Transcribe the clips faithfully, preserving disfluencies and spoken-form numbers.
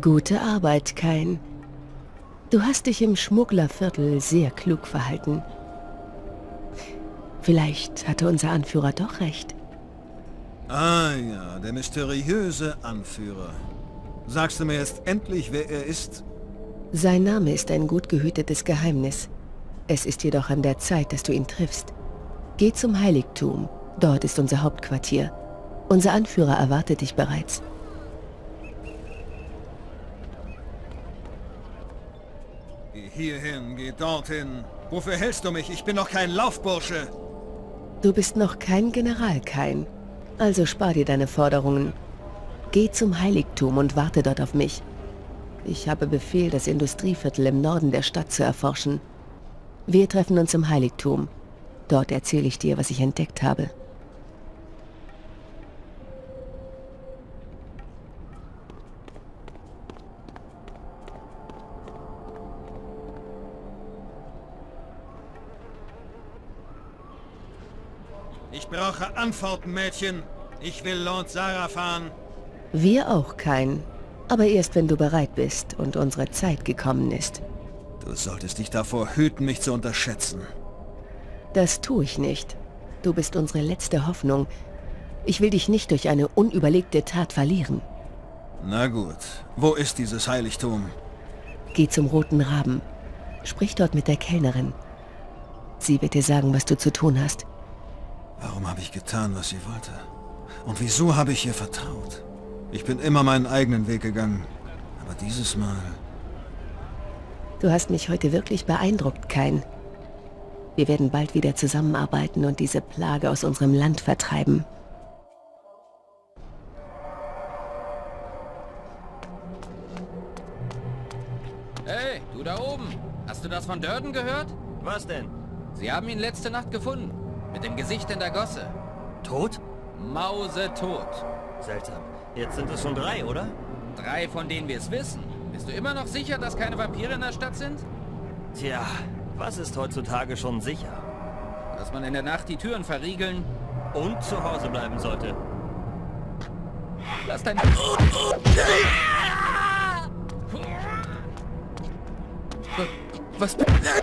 Gute Arbeit, Kain. Du hast dich im Schmugglerviertel sehr klug verhalten. Vielleicht hatte unser Anführer doch recht. Ah ja, der mysteriöse Anführer. Sagst du mir jetzt endlich, wer er ist? Sein Name ist ein gut gehütetes Geheimnis. Es ist jedoch an der Zeit, dass du ihn triffst. Geh zum Heiligtum. Dort ist unser Hauptquartier. Unser Anführer erwartet dich bereits. Geh hierhin, geh dorthin. Wofür hältst du mich? Ich bin noch kein Laufbursche. Du bist noch kein General, Kain. Also spar dir deine Forderungen. Geh zum Heiligtum und warte dort auf mich. Ich habe Befehl, das Industrieviertel im Norden der Stadt zu erforschen. Wir treffen uns im Heiligtum. Dort erzähle ich dir, was ich entdeckt habe. Ich brauche Antworten, Mädchen. Ich will Lord Sarafan. Wir auch, Kain. Aber erst, wenn du bereit bist und unsere Zeit gekommen ist. Du solltest dich davor hüten, mich zu unterschätzen. Das tue ich nicht. Du bist unsere letzte Hoffnung. Ich will dich nicht durch eine unüberlegte Tat verlieren. Na gut. Wo ist dieses Heiligtum? Geh zum Roten Raben. Sprich dort mit der Kellnerin. Sie wird dir sagen, was du zu tun hast. Warum habe ich getan, was sie wollte? Und wieso habe ich ihr vertraut? Ich bin immer meinen eigenen Weg gegangen. Aber dieses Mal... Du hast mich heute wirklich beeindruckt, Kain. Wir werden bald wieder zusammenarbeiten und diese Plage aus unserem Land vertreiben. Hey, du da oben! Hast du das von Durden gehört? Was denn? Sie haben ihn letzte Nacht gefunden. Mit dem Gesicht in der Gosse. Tot? Mausetot. Seltsam. Jetzt sind es schon drei, oder? Drei, von denen wir es wissen. Bist du immer noch sicher, dass keine Vampire in der Stadt sind? Tja, was ist heutzutage schon sicher? Dass man in der Nacht die Türen verriegeln... Und zu Hause bleiben sollte. Lass dein... Was...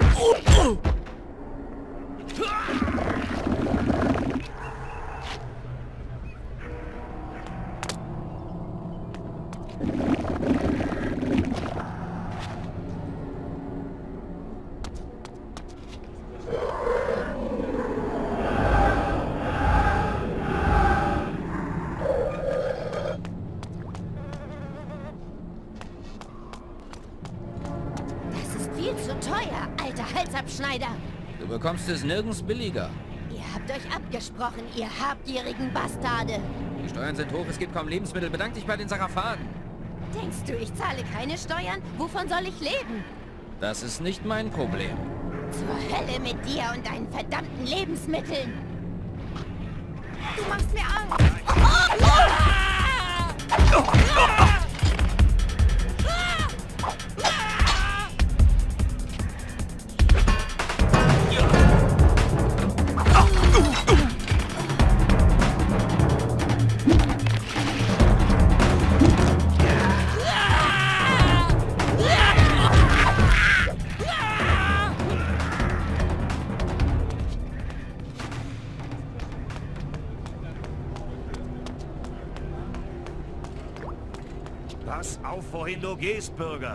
Viel zu teuer, alter Halsabschneider. Du bekommst es nirgends billiger. Ihr habt euch abgesprochen, ihr habgierigen Bastarde. Die Steuern sind hoch, es gibt kaum Lebensmittel. Bedank dich bei den Sarafanen. Denkst du, ich zahle keine Steuern? Wovon soll ich leben? Das ist nicht mein Problem. Zur Hölle mit dir und deinen verdammten Lebensmitteln. Du machst mir Angst. Oh, oh, oh. Pass auf, wohin du gehst, Bürger.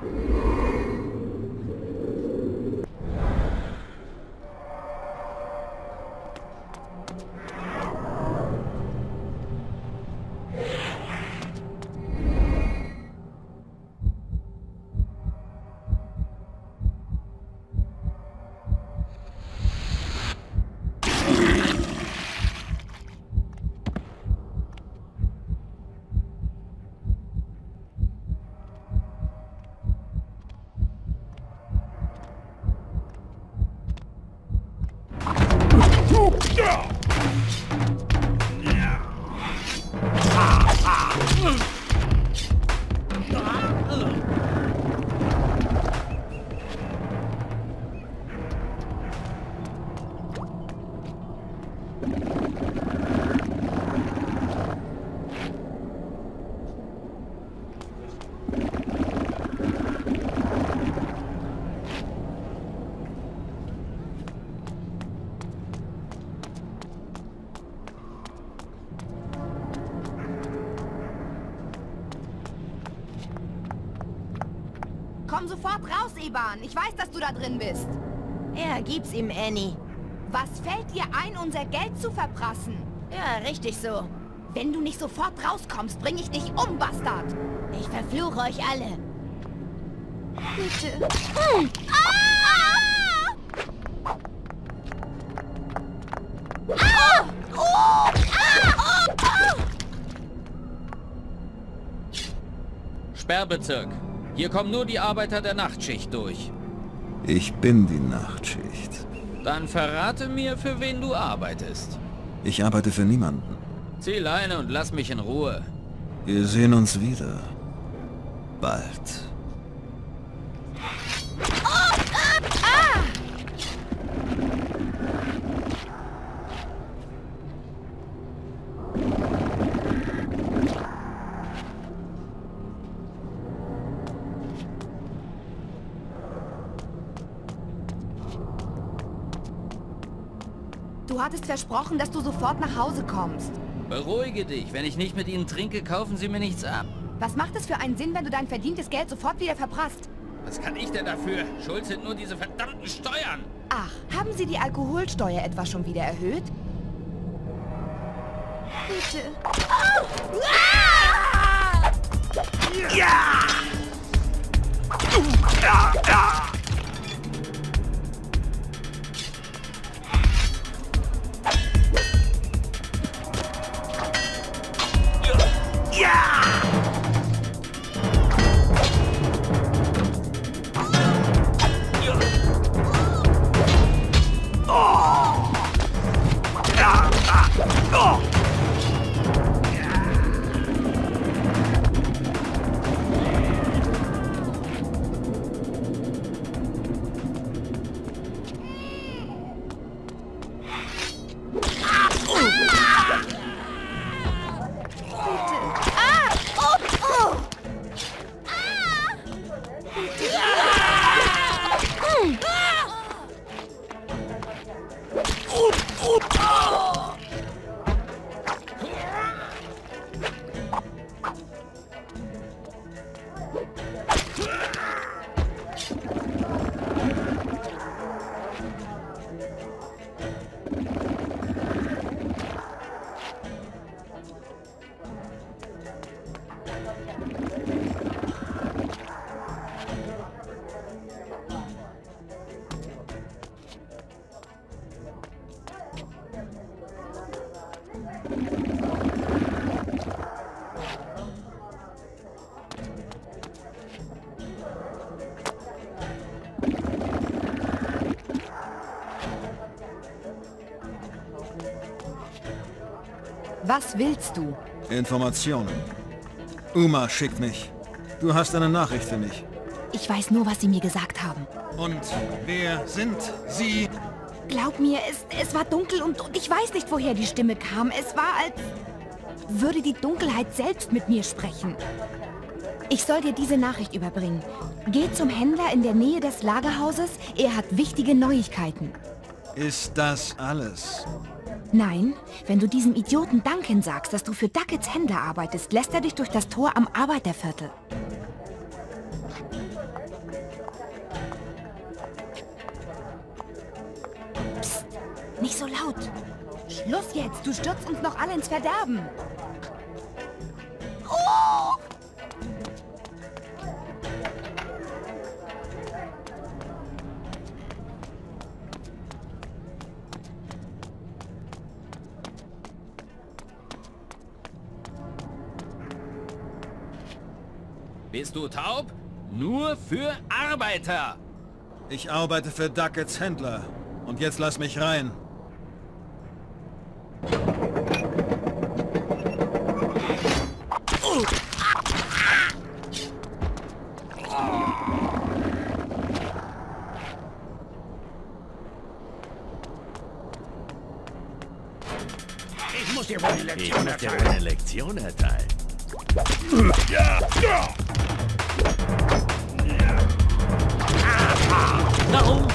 Komm sofort raus, Eban. Ich weiß, dass du da drin bist. Ja, gib's ihm, Annie. Was fällt dir ein, unser Geld zu verprassen? Ja, richtig so. Wenn du nicht sofort rauskommst, bring ich dich um, Bastard. Ich verfluche euch alle. Bitte. Hm. Ah! Ah! Oh! Ah! Oh! Oh! Sperrbezirk. Hier kommen nur die Arbeiter der Nachtschicht durch. Ich bin die Nachtschicht. Dann verrate mir, für wen du arbeitest. Ich arbeite für niemanden. Zieh Leine und lass mich in Ruhe. Wir sehen uns wieder. Bald. Du hattest versprochen, dass du sofort nach Hause kommst. Beruhige dich. Wenn ich nicht mit ihnen trinke, kaufen sie mir nichts ab. Was macht es für einen Sinn, wenn du dein verdientes Geld sofort wieder verprasst? Was kann ich denn dafür? Schuld sind nur diese verdammten Steuern. Ach, haben Sie die Alkoholsteuer etwa schon wieder erhöht? Bitte. Oh! Ah! Ja! Ja! Ja! Was willst du? Informationen. Uma schickt mich. Du hast eine Nachricht für mich. Ich weiß nur, was sie mir gesagt haben. Und wer sind Sie? Glaub mir, es, es war dunkel und, und ich weiß nicht, woher die Stimme kam. Es war, als würde die Dunkelheit selbst mit mir sprechen. Ich soll dir diese Nachricht überbringen. Geh zum Händler in der Nähe des Lagerhauses. Er hat wichtige Neuigkeiten. Ist das alles? Nein, wenn du diesem Idioten Duncan sagst, dass du für Duckets Händler arbeitest, lässt er dich durch das Tor am Arbeiterviertel. Nicht so laut. Schluss jetzt, du stürzt uns noch alle ins Verderben. Oh! Bist du taub? Nur für Arbeiter! Ich arbeite für Duckets Händler. Und jetzt lass mich rein. Ich muss dir wohl eine Ich Lektion muss dir erteilen. eine Lektion erteilen. Ja, ja. Warum?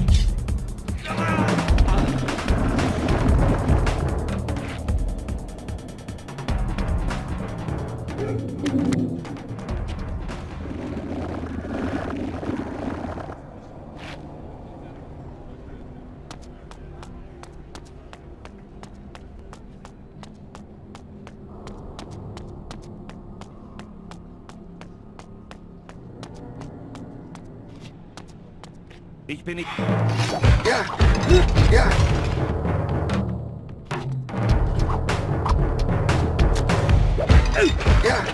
Ich bin nicht... Ja! Ja! Ja!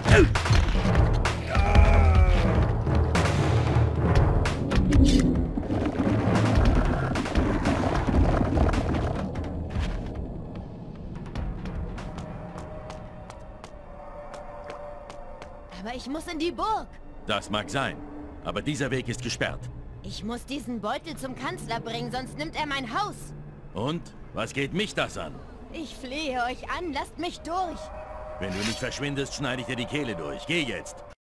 Aber ich muss in die Burg. Das mag sein, aber dieser Weg ist gesperrt. Ich muss diesen Beutel zum Kanzler bringen, sonst nimmt er mein Haus. Und? Was geht mich das an? Ich flehe euch an, lasst mich durch. Wenn du nicht verschwindest, schneide ich dir die Kehle durch. Geh jetzt!